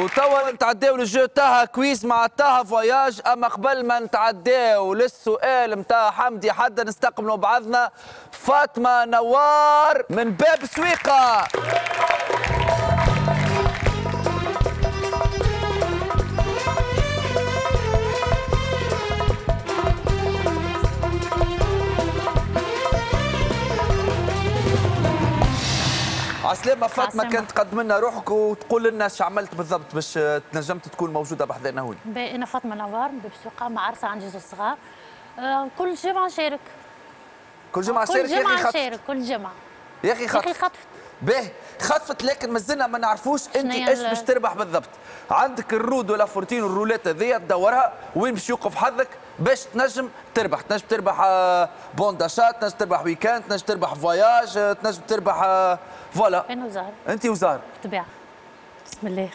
وتوا نتعداو للجو تاعها كويس مع تاها فواياج. اما قبل ما نتعداو للسؤال نتاع حمدي حدا نستقبلوا بعضنا فاطمه نوار من باب سويقه. عسلامة فاطمة، كانت تقدم لنا روحك وتقول لنا ايش عملت بالضبط باش تنجمت تكون موجودة بحذانا هون. أنا فاطمة نوار من باب سويقة، مع عرسة عندي زوج صغار. كل جمعة نشارك. كل جمعة نشارك؟ كل جمعة نشارك كل جمعة. يا أخي خطفت. باهي خطفت، لكن مازلنا ما نعرفوش أنت ايش باش تربح بالضبط. عندك الرود ولا فورتين والرولات هذيا تدورها وين باش يوقف حظك باش تنجم تربح. تنجم تربح بون داشات، تنجم تربح ويكاند، تنجم تربح فواياج، تنجم تربح فوالا. أنا وزهر. أنت وزهر. بالطبيعة. بسم الله.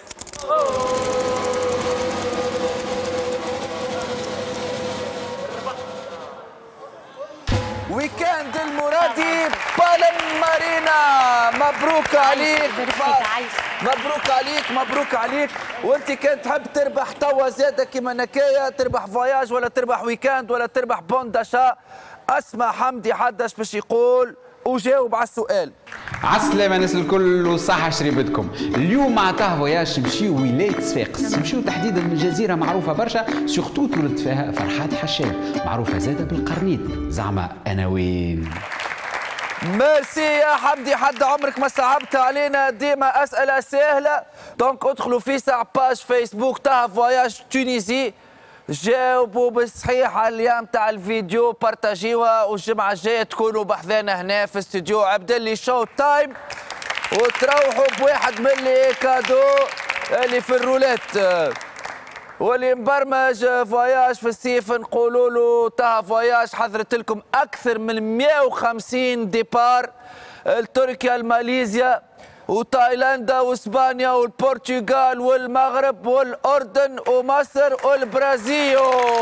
ويكاند المرادي بالم مارينا. مبروك عليك. مبروك عليك مبروك عليك. وانت كان تحب تربح توا زاده كيما نكايا، تربح فواياج ولا تربح ويكاند ولا تربح بون داشا؟ اسمع حمدي حداش باش يقول وجاوب على السؤال. عالسلامة الناس الكل وصحة شريبتكم. اليوم مع تاه فواياج نمشيو ولاية صفاقس، نمشيو تحديدا من جزيرة معروفة برشا سورتو تولد فيها فرحات حشاد، معروفة زادة بالقرنيط. زعما أنا وين؟ ميرسي يا حمدي، حد عمرك ما صعبت علينا، ديما أسئلة سهلة. دونك ادخلوا في ساعة باج فيسبوك تاع فواياج تونيزي، جاوبوا بالصحيح على اليوم تاع الفيديو، بارتاجيوها، والجمعة الجاية تكونوا بحذانا هنا في استوديو عبدلي شو تايم، وتروحوا بواحد من اللي كادو اللي في الرولات. واللي مبرمج فواياج في الصيف نقولوا له تاع فواياج حضرت لكم أكثر من 150 ديبار لتركيا، لماليزيا وتايلاندا واسبانيا والبرتغال والمغرب والاردن ومصر والبرازيل.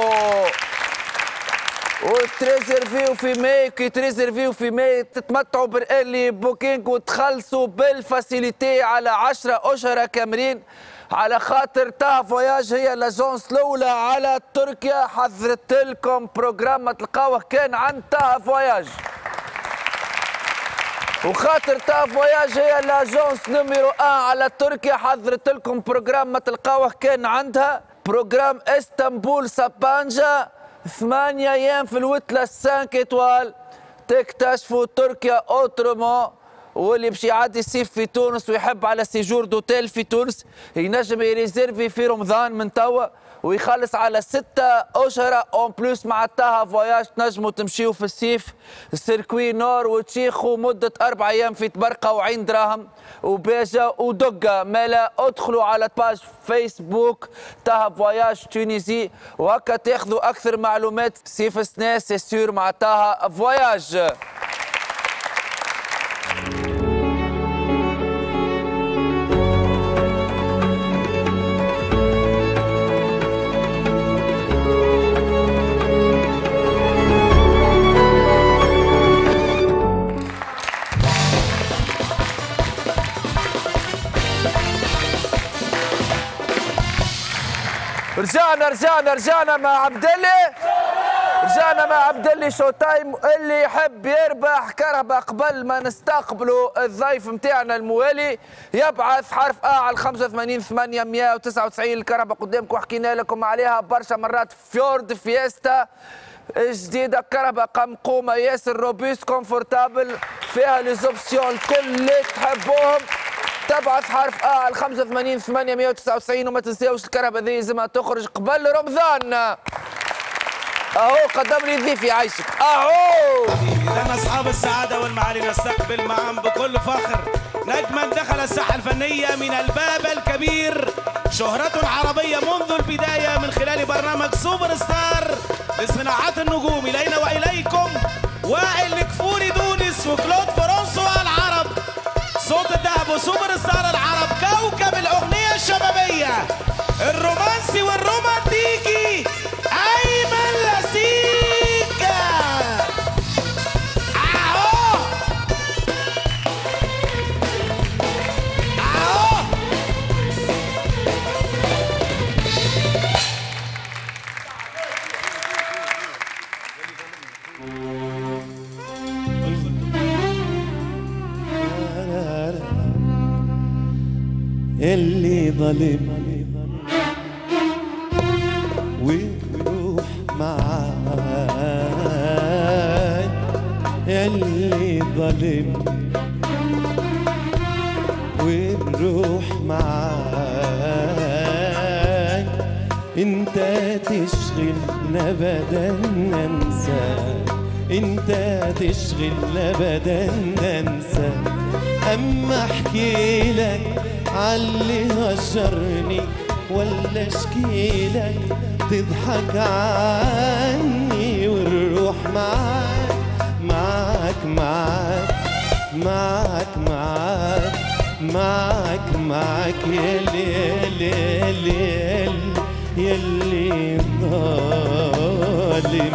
وتريزرفيو في ماي، كي تريزرفيو في ماي تتمتعوا بالإيرلي بوكينج وتخلصوا بالفاسيليتي على 10 أشهر كاملين، على خاطر تاع فواياج هي لاجونس الاولى على تركيا. حضرت لكم بروجرام ما تلقاوه كان عند تاع فواياج، وخاطر تاع فواياج هي لاجونس نميرو 1 على تركيا حضرت لكم بروجرام ما تلقاوه كان عندها، بروجرام اسطنبول سابانجا، 8 ايام في الوتله 5 ايطوال، تكتشفوا تركيا اوترومون. واللي باش يعدي الصيف في تونس ويحب على سيجور دوتيل في تونس ينجم يريزيرفي في رمضان من توا ويخلص على 6 أشهر اون بلوس مع تاها فواياج. تنجموا تمشيوا في الصيف سيركوي نور وتشيخوا مدة 4 أيام في تبرقة وعين دراهم وباجة ودقة مالا. ادخلوا على باج فيسبوك تاها فواياج تونيزي وهكا تاخذوا أكثر معلومات. صيف السنة سي سور مع تاها فواياج. رجعنا مع عبدلي. رجعنا مع عبدلي شو تايم. اللي يحب يربح كرهبة قبل ما نستقبلوا الضيف نتاعنا الموالي يبعث حرف على 85 899. الكرهبة قدامكم وحكينا لكم عليها برشا مرات. فيورد فيستا جديدة، كرهبة قمقومة ياسر روبوست كونفورتابل، فيها لي زوبسيون الكل اللي تحبوهم. تبعث حرف على 85 899 وما تنساوش الكرهبة ذي لازمها تخرج قبل رمضان. اهو قدم لي ضيف يعيشك. اهو لنا اصحاب السعاده والمعالي نستقبل معهم بكل فخر نجما دخل الساحه الفنيه من الباب الكبير، شهرة عربيه منذ البدايه من خلال برنامج سوبر ستار لصناعات النجوم الينا واليكم، وائل الكفوري تونس وكلود فرنسوا العرب، صوت الذهب وسوبر ستار العرب، كوكب الاغنيه الشبابيه الرومانسي والرومانتيكي أيمن لاسيكا. أهو أهو يلي ظلم وروح معاك يلي ظلم ونروح معاك انت تشغلنا بدل ننساك انت تشغلنا بدل ننساك اما احكي لك عاللي هجرني ولا اشكي لك تضحك عني والروح معاك معاك معاك معاك معاك معاك معاك يلي يلي يلي يلي ظالم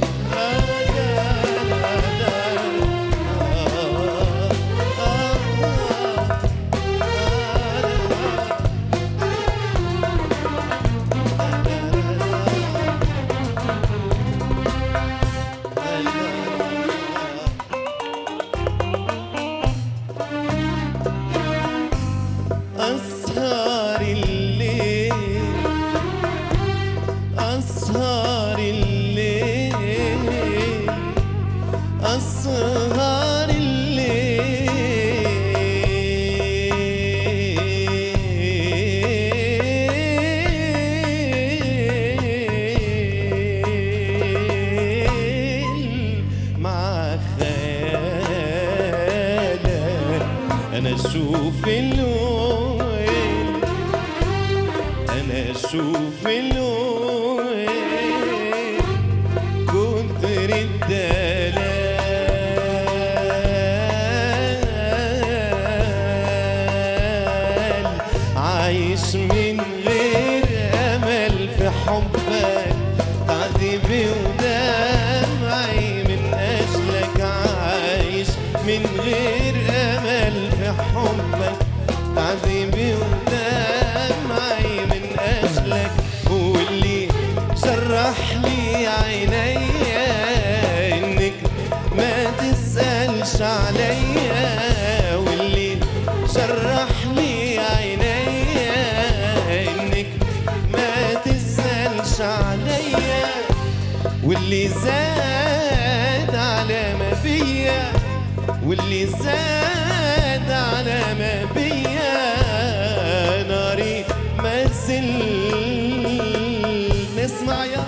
أسهر الليل مع خيالك أنا أشوف الويل أنا أشوف الويل كتر الدلال عايش من غير أمل في حبك تعذيبي ودمعي من أجلك عايش من غير أمل في حبك تعذيبي ودمعي من أجلك واللي جرح لي عينيا إنك ما تسألش عليا واللي جرح لي عينيا إنك ما تسألش عليا واللي زاد على ما بيا واللي زاد على ما بيا ناري ما زل نسمع يا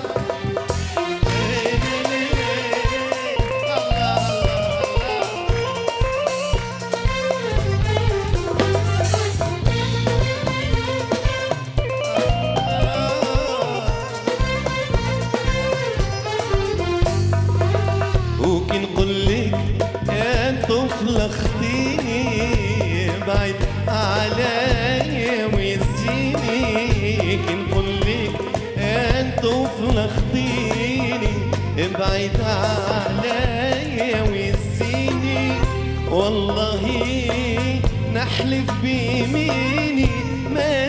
وكي نقولك يا طفل اختيني بعد عليا ويزيني كي نقولك يا طفل اختيني بعد عليا ويزيني والله نحلف بيميني ما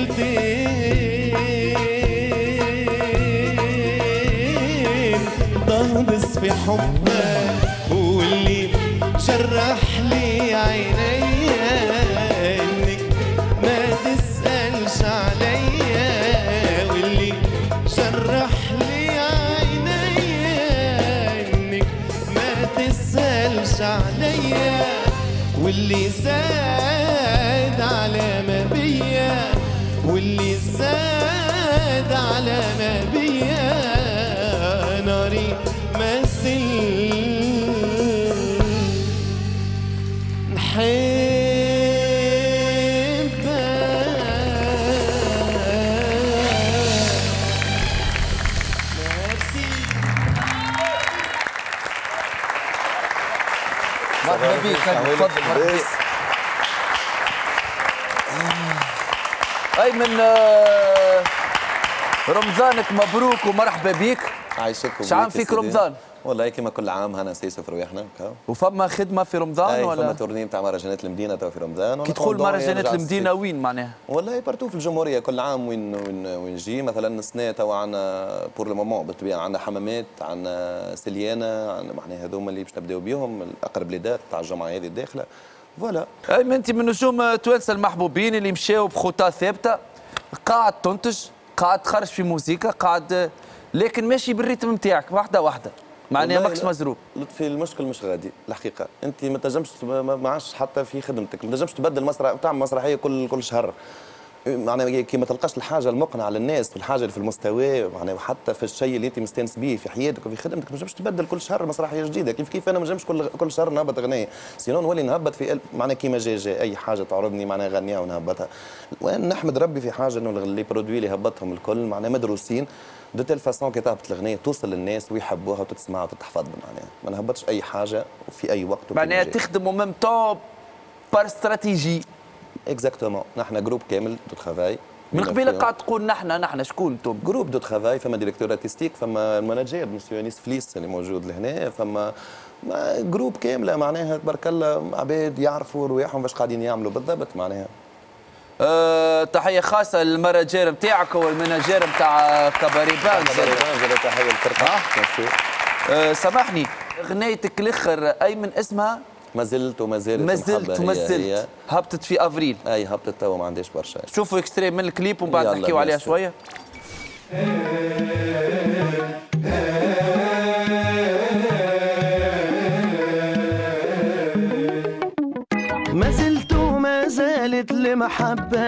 زلتين ضهبس في حبك واللي جرح لي عينيا انك ما تسألش عليا واللي جرح لي عينيا انك ما تسألش عليا واللي زاد على ما بيا واللي زاد على ما بيا ناري ما زل نحبك مرحبا بك تفضل. أيمن رمضانك مبروك ومرحبا بك. عايشك شعام فيك رمضان؟ والله كما كل عام هنا سيسو في رواحنا. وفما خدمه في رمضان ولا؟ فما تورني نتاع مهرجانات المدينه تو في رمضان. كي تقول مهرجانات المدينه وين معناها؟ والله بارتو في الجمهوريه كل عام وين نجي مثلا السنه تو عندنا بور لو مومون بالطبيعه عندنا حمامات عندنا سليانه عندنا معناها هذوما اللي باش نبداو بهم الاقرب لي دات تاع الجمعه هذه الداخله فوالا. اي ما انت من نجوم توانسه المحبوبين اللي مشاو بخطى ثابته، قاعد تنتج، قاعد تخرج في موسيقى، قاعد لكن ماشي بالريتم نتاعك واحده واحده، معناها ماكش مزروب. لطفي المشكل مش غادي الحقيقه، انت ما تنجمش ما عادش حتى في خدمتك، ما تنجمش تبدل مسرح، تعمل مسرحيه كل شهر. معناها كي ما تلقاش الحاجه المقنعه للناس والحاجه اللي في المستوى، معناها وحتى في الشيء اللي انت مستانس به في حياتك وفي خدمتك، ما تنجمش تبدل كل شهر مسرحيه جديده. كيف انا ما نجمش كل شهر نهبط اغنيه، سينو نولي نهبط في معناها كيما جا اي حاجه تعرضني معناها نغنيها ونهبطها. وانا نحمد ربي في حاجه انه اللي برودوي اللي هبطهم الكل معناها مدروسين دو تيل فاسون كي تهبط الاغنيه توصل للناس ويحبوها وتتسمع وتتحفظ، معناها ما نهبطش اي حاجه وفي اي وقت. معناها تخدم ميم طون بار استراتيجي. اكزاكتومون، نحن جروب كامل دو ترافاي. من قبيله قاعد تقول نحن شكون انتم؟ جروب دو ترافاي، فما ديريكتور ارتستيك، فما المانجير مسيو انيس فليس اللي موجود لهنا، فما جروب كامله معناها تبارك الله عباد يعرفوا رواحهم باش قاعدين يعملوا بالضبط معناها. تحيه خاصه للمانجير نتاعك والمانجير نتاع كباري بانز. تحيه للفرقه. سامحني، اغنيتك الاخر اي من اسمها؟ ما زلت وما زلت هبطت في افريل. اي هبطت توا ما عنديش برشا. شوفوا اكستري من الكليب ومن بعد نحكيو عليها شويه. ما زلت وما زالت المحبة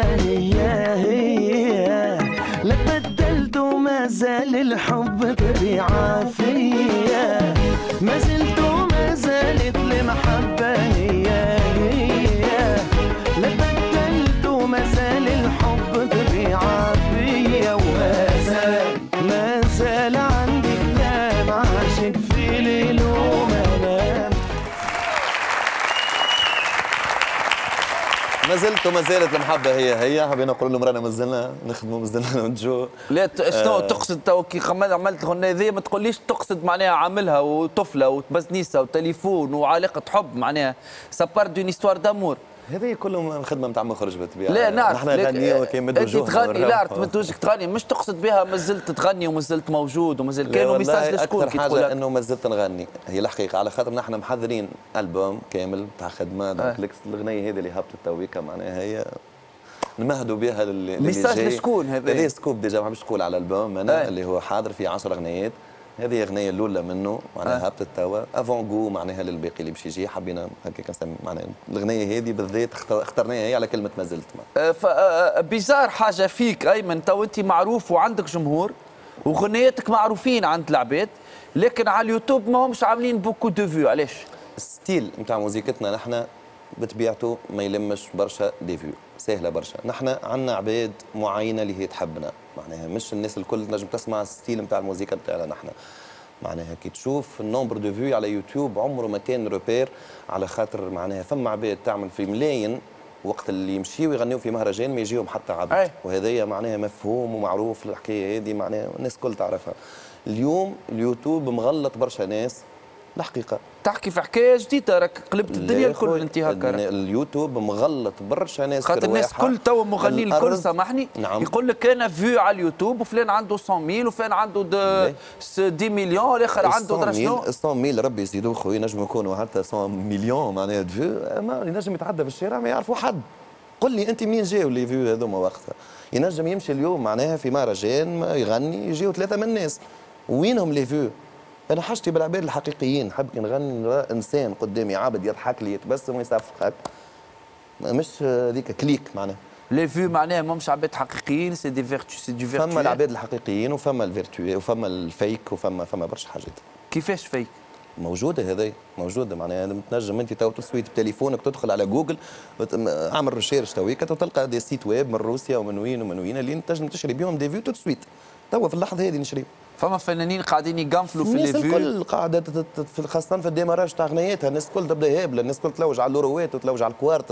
هي لا بدلت وما زال الحب طبيعة فيا. ما زلت وما زالت المحبة هي لا بدلت وما زال الحب طبيعة فيا. ما زال عندي كلام عاشق في ليل ومنام. ما زلت وما زالت المحبه هي حبينا نقول لهم رانا مازلنا نخدموا مازلنا ننتجوا. لا شنو تقصد تو كي عملت الغنية ذي ما تقوليش تقصد معناها عاملها وطفله وبزنيسه وتليفون وعلاقه حب، معناها سابار دون استوار دامور. هذه كلهم خدمه نتاع مخرج بالطبيعه. لا نعرف، نحن نغنيو كي مد وجوهنا. انت تغني، لا عرفت مد وجهك تغني، مش تقصد بها ما زلت تغني وما زلت موجود وما زلت كانوا ميساج لشكون كي تقول انه ما زلت نغني هي الحقيقه، على خاطر نحن محضرين البوم كامل تاع خدمه دونك الاغنيه هذه اللي هبطت تويكا معناها هي نمهدوا بها ميساج لشكون هذا؟ هذا سكوب ديجا ما نقول على البوم انا اللي هو حاضر فيه 10 اغنيات. هذه اغنيه الاولى منه معناها هبطت توا افون جو معناها للباقي اللي باش يجي. حبينا هكاك نسمي معناها الاغنيه هذه بالذات اخترناها هي على كلمه ما زلت. بيزار حاجه فيك ايمن، تو انت معروف وعندك جمهور وغنياتك معروفين عند العباد، لكن على اليوتيوب ما همش عاملين بوكو دو فيو. علاش؟ الستيل نتاع موسيقتنا نحن بطبيعته ما يلمش برشا دي فيو، سهله برشا. نحن عندنا عباد معينه اللي هي تحبنا، معناها مش الناس الكل تنجم تسمع الستيل نتاع الموسيقى نتاعنا نحن. معناها كي تشوف النومبر دو فيو على يوتيوب عمره ما كان روبير، على خاطر معناها فما عباد تعمل في ملايين وقت اللي يمشيوا يغنيوا في مهرجان ما يجيهم حتى عبد. وهذايا معناها مفهوم ومعروف الحكايه هذه، معناها الناس الكل تعرفها. اليوم اليوتيوب مغلط برشا ناس الحقيقه. تحكي في حكايه جديده، راك قلبت الدنيا الكل انت هكا. اليوتيوب مغلط برشا ناس، خاطر الناس الكل تو مغنيين الكل سامحني. نعم. يقول لك انا فيو على اليوتيوب وفلان عنده 100,000 وفلان عنده 10 مليون والاخر عنده درا شنو. 100,000 ربي يزيدوه خويا، ينجموا يكونوا حتى 100 مليون معناها فيو، ما ينجم يتعدى في الشارع ما يعرفوا حد. قل لي انت منين جاوا لي فيو هذوما وقتها؟ ينجم يمشي اليوم معناها في مهرجان يغني يجيو 3 من الناس، وينهم لي فيو؟ انا حاجتي بالعباد الحقيقيين، حب نغني انسان قدامي عبد يضحك لي يتبسم ويصفقك، مش هذيك كليك معناها. لي فيو معناها ماهمش عباد حقيقيين، سي دي فيرتو، سي دو فيرتو. فما العباد الحقيقيين وفما الفيرتو وفما الفيك وفما برشا حاجات. كيفاش فيك؟ موجوده هذه موجوده معناها تنجم انت تو تسويت بتليفونك تدخل على جوجل اعمل ريشيرش تويك تلقى دي سيت ويب من روسيا ومن وين اللي تنجم تشري بهم دي فيو تسويت توا في اللحظه هذه نشريهم. فما فنانين قاعدين يقنفلوا في لي فيو. الناس الكل قاعده خاصه في الديماراج تاع اغنياتها، الناس الكل تبدا هابله، الناس الكل تلوج على اللوروات وتلوج على الكوارت.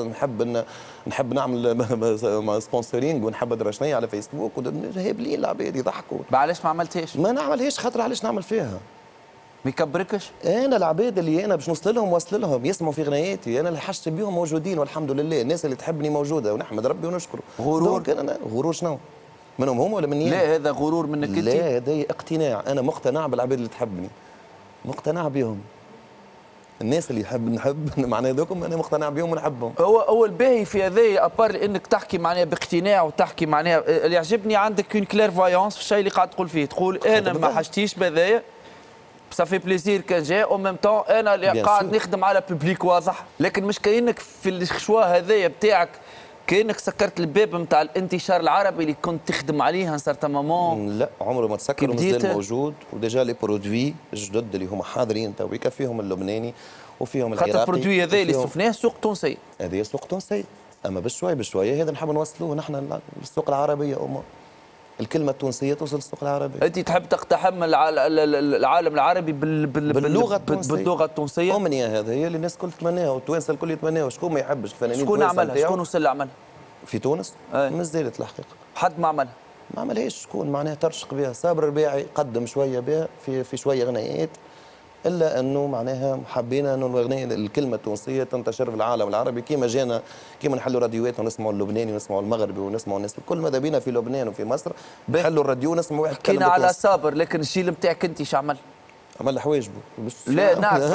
نحب نعمل سبونسرينغ ونحب ادري شنيا على فيسبوك هابلين العباد يضحكوا. علاش ما عملتهاش؟ ما نعملهاش خاطر علاش نعمل فيها؟ ما يكبركش؟ انا العباد اللي انا باش نوصل لهم وصل لهم يسمعوا في اغنياتي، انا اللي حاجتي بهم موجودين والحمد لله، الناس اللي تحبني موجوده ونحمد ربي ونشكره. غرور؟ أنا غرور شنو؟ منهم هم ولا مني؟ لا هذا غرور منك انت. لا هذا اقتناع، انا مقتنع بالعباد اللي تحبني، مقتنع بهم. الناس اللي نحب معناها هذوكم انا مقتنع بهم ونحبهم. هو الباهي في هذايا ابار انك تحكي معناها باقتناع وتحكي معناها اللي يعجبني عندك اون كليرفايونس في الشيء اللي قاعد تقول فيه، تقول انا ما حشتيش بهذايا صافي بليزير كان جاء او ميم طون انا اللي قاعد نخدم على بوبليك واضح، لكن مش كاينك في الشوا هذايا بتاعك كانك سكرت الباب نتاع الانتشار العربي اللي كنت تخدم عليه ان سارتان مومون. لا عمره ما تسكر ومازال موجود، وديجا لي برودوي الجدد اللي هما حاضرين تو فيهم اللبناني وفيهم العراقي. خاطر البرودوي هذا اللي شفناه سوق تونسي، هذه سوق تونسي، اما بشوي بشويه هذا نحب نوصلوه نحن للسوق العربيه الكلمه التونسيه توصل للسوق العربي. انت تحب تقتحم العالم العربي باللغه التونسيه؟ امنيه هذا هي اللي الناس الكل تتمناها والتوانسه الكل يتمناها، شكون ما يحبش الفنانين. شكون عملها؟ شكون وصل عملها؟ في تونس؟ ما زالت الحقيقه حد ما عملها؟ ما عملهاش. شكون معناها ترشق بها؟ صابر الرباعي قدم شويه بها في شويه غنيات، الا انه معناها حبينا انه الكلمه التونسيه تنتشر في العالم العربي كيما جانا، كيما نحلوا راديوات ونسمعوا اللبناني ونسمعوا المغربي ونسمعوا الناس كل ماذا بينا في لبنان وفي مصر نحلوا الراديو ونسمعوا واحد كينا على صابر. لكن الجيل نتاعك انت شو عمل؟ عمل حواجبه. لا نعرف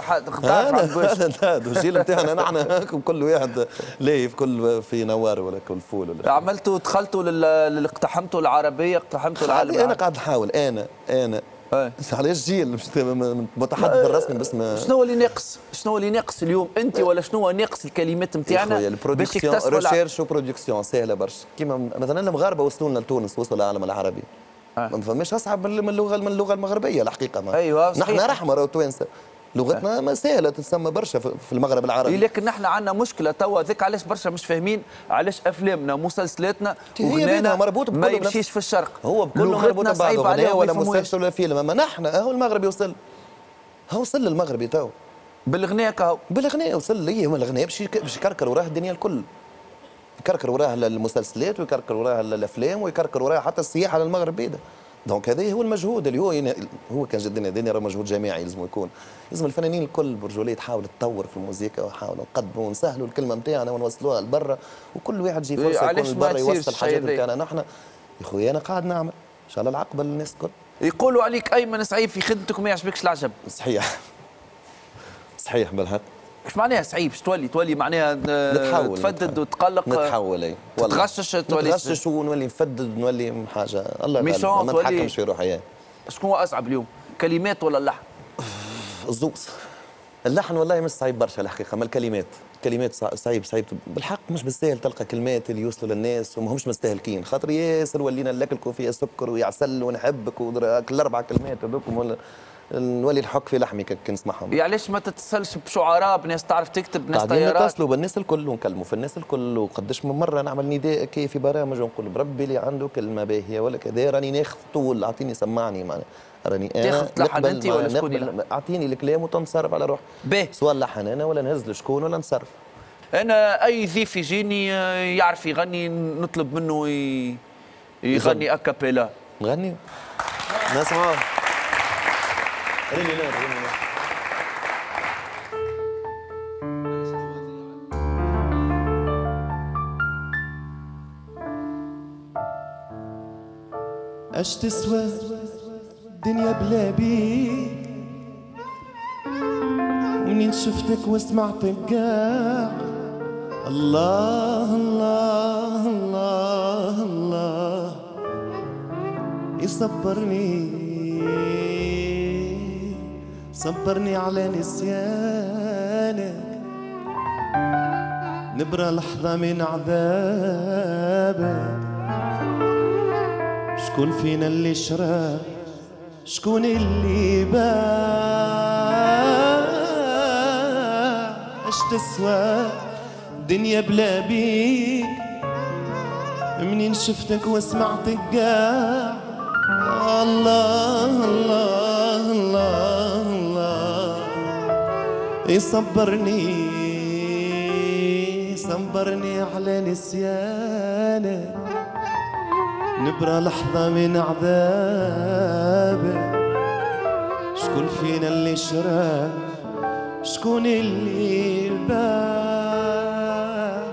هذا الجيل نتاعنا نحن كل واحد لاهي في نوار ولا كل فول ولا عملتوا دخلتوا اقتحمتوا العربيه، اقتحمتوا العالم. انا قاعد نحاول انا علاش جيل مش متحدث الرسمي بس ما. شنو اللي ناقص اليوم انت ولا شنو ناقص الكلمات نتاعنا باش يكتسبوا ريشيرش وبرودكسيون سهله برشا. كيما مثلا المغاربه وصلوا لنا لتونس، وصلوا للعالم العربي ما فماش اصعب من اللغه المغربيه الحقيقه. ما ايوه نحن رحمه راهو توانسه لغتنا ما سهله تتسمى برشا في المغرب العربي. لكن نحن عندنا مشكله توا ذاك علاش برشا مش فاهمين علاش افلامنا ومسلسلاتنا وغنانا مربوط ما يمشيش في الشرق. هو بكله مربوط ببعضه غناء ولا مسلسل ولا فيلم. اما نحن هو المغربي وصل للمغربي تو بالغناء بالغناء وصل لي هو الغناء باش يكركر وراه الدنيا الكل، يكركر وراه المسلسلات ويكركر وراه الافلام ويكركر وراه حتى السياحه للمغرب بعيده. دونك هذا هو المجهود اللي هو كان جدنا راه مجهود جماعي لازم يكون. لازم الفنانين الكل برجوليه تحاول تطور في الموسيقى وحاولوا نقدموا ونسهلوا الكلمه نتاعنا ونوصلوها لبرا، وكل واحد يجي فرصه يكون لبرا يوصل الحاجات نتاعنا. نحن يا خويا انا قاعد نعمل ان شاء الله العقبه للناس الكل. يقولوا عليك ايمن سعيد في خدمتك وما يعجبكش العجب. صحيح بالحق. ايش معناها صعيب؟ اش تولي معناها تفدد وتقلق؟ نتحول اي تغشش نتغشش ونولي نفدد ونولي حاجه الله غالب ما نتحكمش في روحي. شكون هو اصعب اليوم؟ كلمات ولا اللحن؟ الزوز. اللحن والله مش صعيب برشا الحقيقه، ما الكلمات صعيب بالحق. مش بالسهل تلقى كلمات اللي يوصلوا للناس وما همش مستهلكين، خاطر ياسر ولينا ناكلكم فيها سكر ويعسل ونحبك الاربع كلمات هذوكم ولا نولي نحك في لحمي كي نسمعهم. علاش ما تتصلش بشعراء بناس تعرف تكتب، ناس طيارات؟ قاعدين نتصلوا بالناس الكل ونكلموا في الناس الكل، وقداش من مره نعمل نداء كي في برامج ونقول بربي اللي عنده كلمه باهيه ولا كذا راني ناخذ طول، اعطيني سمعني معناها راني تاخذ تلحن انت ولا شكون يلحن؟ اعطيني الكلام وتنصرف على روحي. سواء لحن انا ولا نهز لشكون ولا نصرف. انا اي ضيف يجيني يعرف يغني نطلب منه يغني اكابيلا. نغني نسمعوا. اش تسوى الدنيا بلا بيك، ومنين شفتك وسمعتك قاع الله الله الله الله صبرني على نسيانك، نبرى لحظة من عذابك. شكون فينا اللي شرى، شكون اللي باع؟ اش تسوى الدنيا بلا بيك، منين شفتك وسمعتك قاع الله الله الله الله صبرني على نسيانك، نبرى لحظة من عذابك. شكون فينا اللي شرى، شكون اللي باع؟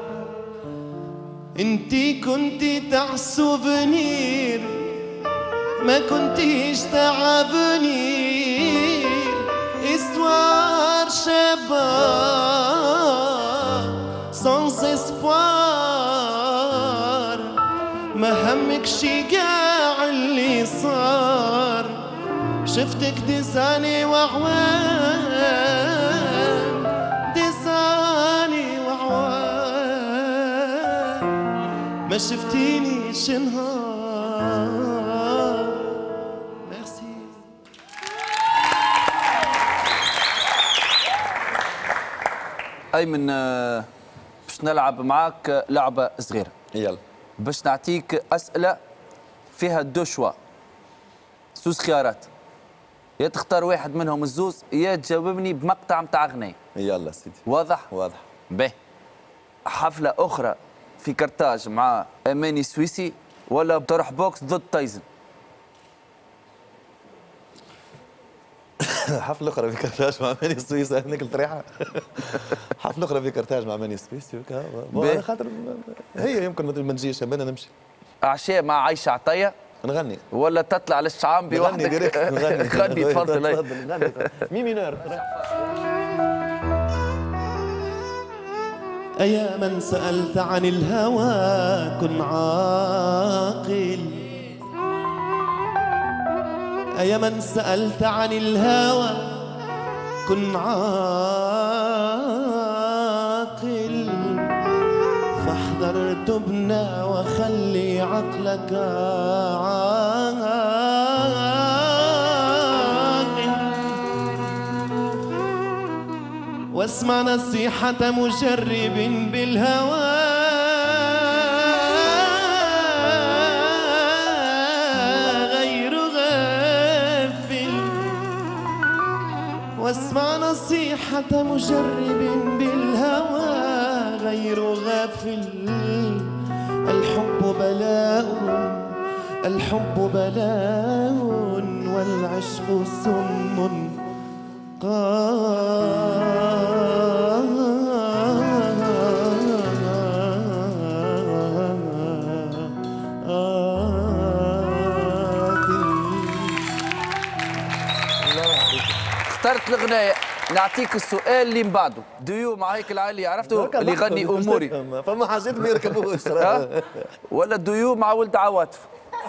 انتي كنتي تاع سوفنير، ما كنتيش تاع افونير. استوار صغار شباب sans espoir ما همك شي قاع اللي صار شفتك ديزاني وعوان ديزاني وعوان ما شفتينيش نهار ميرسي. أيمن باش نلعب معاك لعبة صغيرة. يلا باش نعطيك أسئلة فيها دو شوا، زوز خيارات، يا تختار واحد منهم الزوز يا تجاوبني بمقطع متاع غنية. يلا سيدي. واضح؟ واضح. باهي. حفلة أخرى في كرتاج مع أماني سويسي ولا بطرح بوكس ضد تايزن؟ حفلة أخرى في كرتاج مع ماني سويسي هناك الطريحة. حفلة أخرى في كرتاج مع ماني سويسي على خاطر هي يمكن ما تجيش أنا نمشي. عشاء مع عايشة عطية نغني ولا تطلع للشعامبي وحدك؟ نغني ديريكت. غني تفضل. نغني مي مينور. أيا من سألت عن الهوى كن عاقل أيا من سألت عن الهوى كن عاقل فاحذر تبنى وخلي عقلك عاقل واسمع نصيحة مجرب بالهوى غير غافل واسمع نصيحة مجرب بالهوى غير غافل الحب بلاء الحب بلاء والعشق سم اخترت الغناية. نعطيك السؤال اللي من بعده. ديو مع هيك العالي عرفتوا اللي يغني اموري فما حاجات ما يركبوش. ولا ديو مع ولد عواطف؟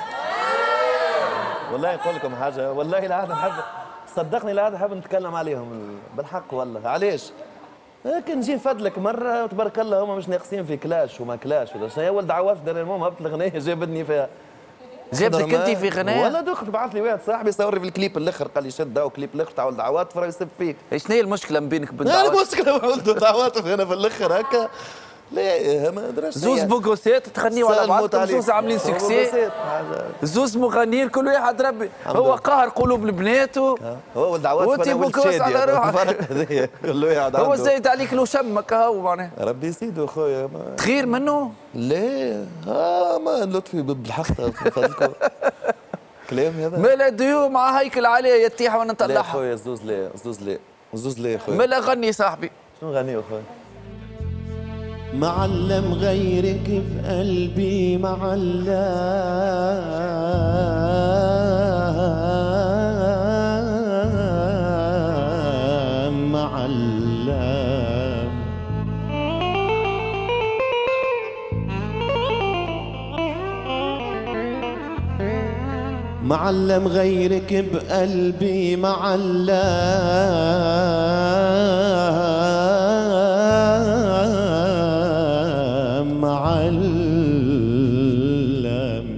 والله نقول لكم حاجه والله لا عاد نحب صدقني لا عاد نحب نتكلم عليهم بالحق والله. علاش؟ كان نجي نفدلك مره وتبارك الله هما مش ناقصين في كلاش وما كلاش ولا شنو. ولد عواطف دار المهم هبط الغنايه جابتني فيها. جابتك انت في غنايه؟ ولا دخت بعث لي واحد صاحبي صوري في الكليب الاخر قال لي شد داو كليب الاخر تاع ولد عواطف راه يسب فيك. شنو هي المشكله ما بينك وبين عواطف؟ المشكله مع ولد عواطف هنا في الاخر هكا لا ما ادراش. زوز بوغوسات تغنيوا على بعضكم زوز عاملين سكسي زوز مغنيين كل واحد ربي هو قهر قلوب البنات هو ولد عواطف وانت بوغوس على روحك. كل واحد هو زايد عليك لو شمك هو معناها ربي يزيدو خويا تغير منه؟ لا ما لطفي بالحق فضلكم كلام هذا. مالا ديو مع هيكل عليه يتيح وانا نطلعها. لا خويا زوز لا زوز لا زوز لا خويا. مالا غني صاحبي. شنو غنيو خويا؟ معلم غيرك بقلبي معلم معلم معلم غيرك بقلبي معلم معلم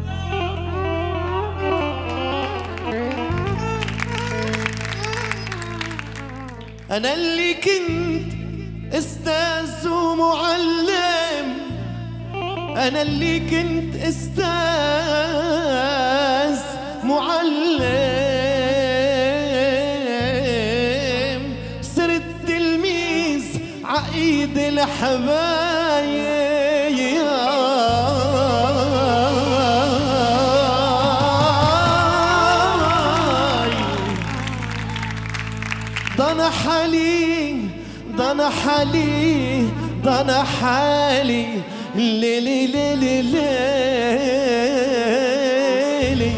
أنا اللي كنت أستاذ ومعلم أنا اللي كنت أستاذ معلم صرت تلميذ عقيد الحبايب ضنا حالي ضنا حالي ضنا حالي لي لي لي لي لي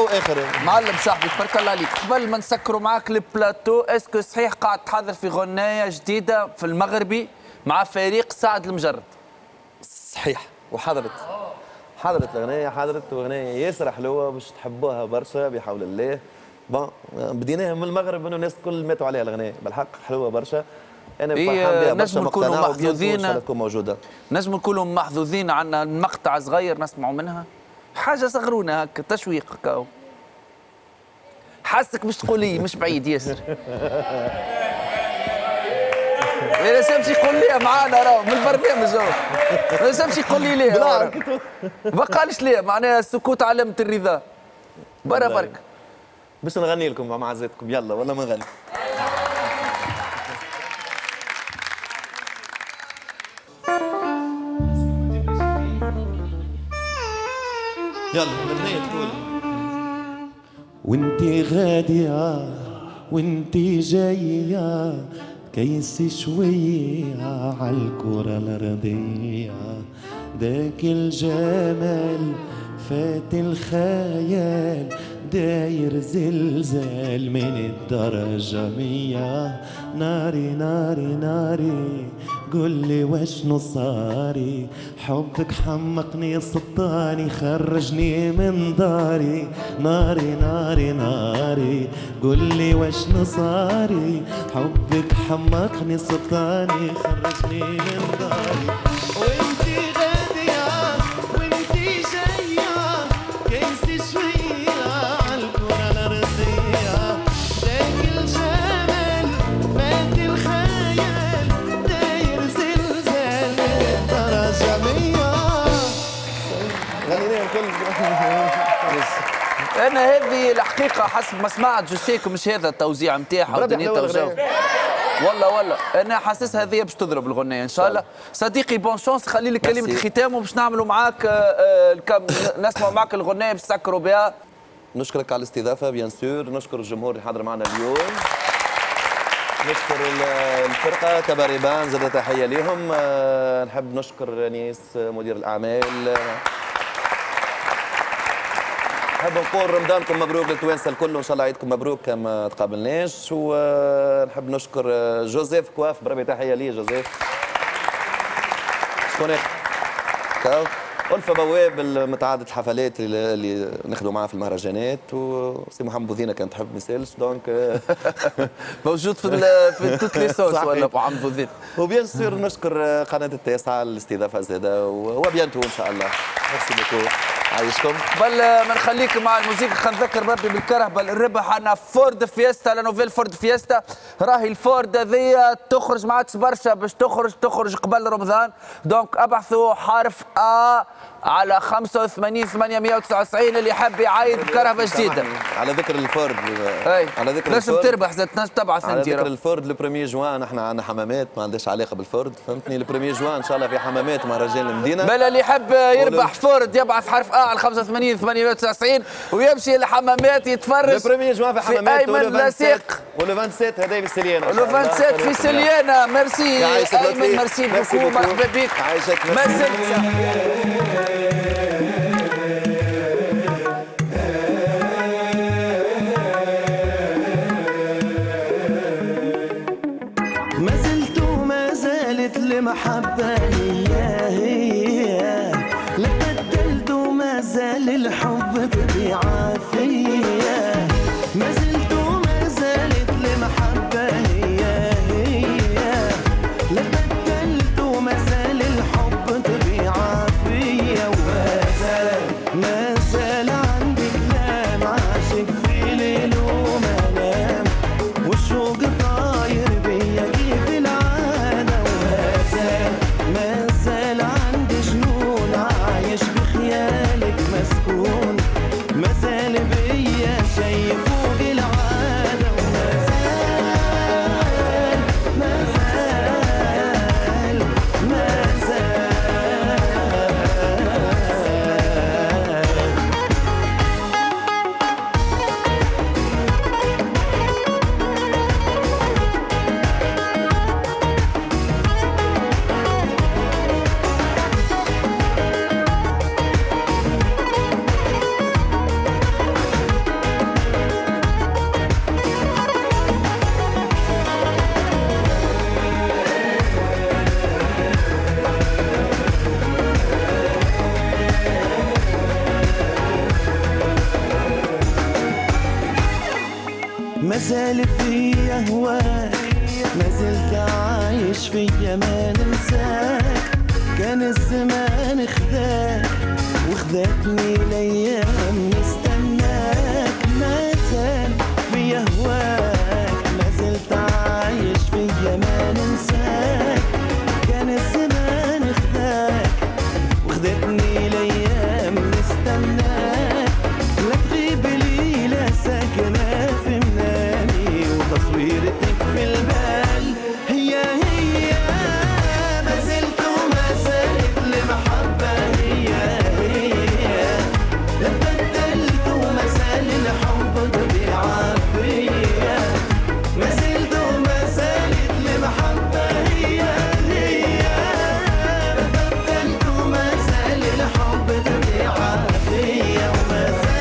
اخر. معلم صاحبي تبارك الله عليك، قبل ما نسكروا معاك البلاتو، اسكو صحيح قاعد تحضر في غنايه جديده في المغربي مع فريق سعد المجرد؟ صحيح، وحضرت الغنايه، حضرت اغنيه ياسر حلوه باش تحبوها برشا بحول الله. بون بديناها من المغرب انه الناس الكل ماتوا عليها الغنايه، بالحق حلوه برشا. انا فرحان بها برشا، مقتنع وبيانتو ان شاء الله تكون موجوده. نجم نكونوا محظوظين، عندنا مقطع صغير نسمعوا منها، حاجه صغرونا هكا تشويق هكا. حاسك مش تقول لي مش بعيد ياسر. ما لازمش يقول لي معانا راهو من البرنامج هو، ما لازمش يقول لي ليه ما قالش ليه، معناها السكوت علامة الرضا. برا برك باش نغني لكم مع معزتكم، يلا ولا ما نغني. يلا الأغنية تقول وانتي غادية وانتي جاية كيس شوية عالكرة الأرضية، داك الجمال فات الخيال، داير زلزال من الدرجة 100. ناري ناري ناري قولي واشنو صاري، حبك حمقني سطاني خرجني من داري. ناري ناري ناري قولي واشنو صاري، حبك حمقني سطاني خرجني من داري. وانتي غادية وانتي جاية كيس شوية عالكرة الأرضية، داك الجمال فات الخيال، داير زلزال من درجة 100. غنينا الكل. انا هذه الحقيقه حسب ما سمعت جوسيكم مش هذا التوزيع نتاعها ودنيتها وجو. والله انا حاسس هذه باش تضرب الغنيه ان شاء الله. صديقي بون شونس، خلي لي كلمه الختام وباش نعملوا معاك نسمعوا معاك الغنيه باش تسكروا بها. نشكرك على الاستضافه بيان سور، نشكر الجمهور اللي حاضر معنا اليوم، نشكر الفرقه كباريبان زاد تحيه لهم، نحب نشكر انيس مدير الاعمال، نحب نقول رمضانكم مبروك للتوانسه الكل وان شاء الله عيدكم مبروك كما تقابلناش، ونحب نشكر جوزيف كواف، بربي تحيه ليه جوزيف. شكون كاو ألفة بواب متعدد الحفلات اللي نخدموا معاه في المهرجانات، وسي محمد بوذينه كان تحب ما يسالش دونك موجود في توت لي صوص ولا ابو محمد بوذينه. وبيان سور نشكر قناه التاسعه الاستضافه زاده، وبيانتو ان شاء الله. ميرسي بوكو، عايشكم. قبل ما نخليك مع الموسيقى خلينا نذكر بربي بالكرهبه الربح عندنا فورد فيستا، لا نوفيل فورد فيستا. راهي الفورد هذيا تخرج ما عادش برشا باش تخرج قبل رمضان، دونك ابحثوا حرف على 85 899 اللي يحب يعايد بكرهبه جديده. على ذكر الفورد، على ذكر لازم تربح، زاد تنجم تبعث انت. على ذكر الفورد البريمي جوان نحن عندنا حمامات ما عندهاش علاقه بالفورد، فهمتني؟ البريمي جوان ان شاء الله في حمامات مهرجان المدينه. بلا اللي يحب يربح فورد يبعث حرف على 85 899 ويمشي للحمامات يتفرج. البريمي جوان في حمامات ايمن لاسيق ولو 27 هذا في سليانه. ولو 27 في سليانه. ميرسي ايمن، ميرسي بوكو، مرحبا بك. عايشك المحبة هي لا بدلت وما زال الحب طبيعة فيا، ما زلت وما زالت المحبة هي لا بدلت وما زال الحب طبيعة فيا، ما زال عندي كلام عاشق في ليل ومنام، والشوق طاير بيا كيف العادة، مازال فيا هواك، ما زلت عايش فيا ما ننساك. كان الزمان خذاك وخذاتني الايام نستناك، ما زال فيا هواك، ما زلت عايش فيا ما ننساك. كان الزمان خذاك وخذتني الايام نستناك. لا تغيب لي لا ساكنه في منامي وتصويرتك في البال. هي ما زلت وما زالت المحبه هي لا بدلت وما زال الحب طبيعه فيا. ما زلت وما زالت المحبه هي لا بدلت وما زال الحب طبيعه فيا. وما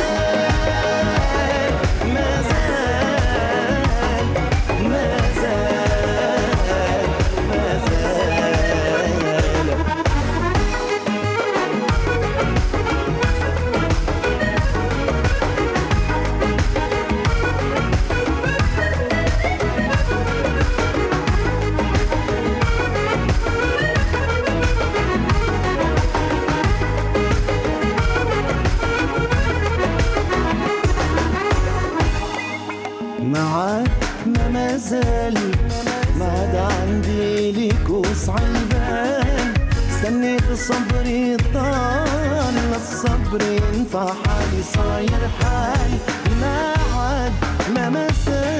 زال ما زال ما زال ما زال. معاك ما زال ما عاد عندي ليك وسع البال. استنيت صبري طال الصبر ينفع حالي صاير حال. ما عاد ما زال